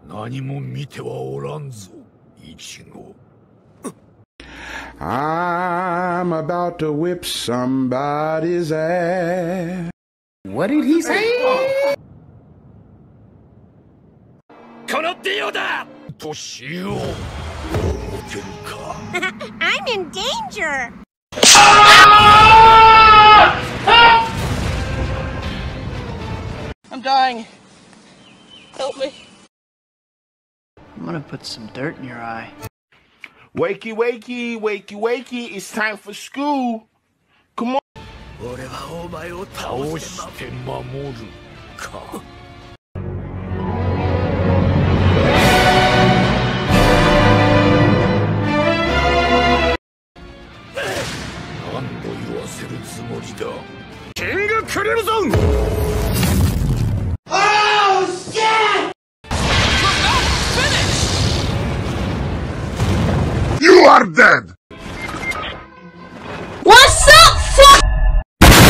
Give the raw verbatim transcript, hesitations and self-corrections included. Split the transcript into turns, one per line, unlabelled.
何も見てはおらんぞ、イチゴ。
I'm about to whip somebody's ass.
What did he say?
このディオだとしよう。出るか。
I'm in danger.
I'm dying. Help me. I'm gonna put some dirt in your eye.
Wakey, wakey, wakey, wakey, it's time for school. Come on.
俺はお前を倒して守るか。何度言わせるつもりだ。キングクリムゾン。
Oh, shit!
You are dead!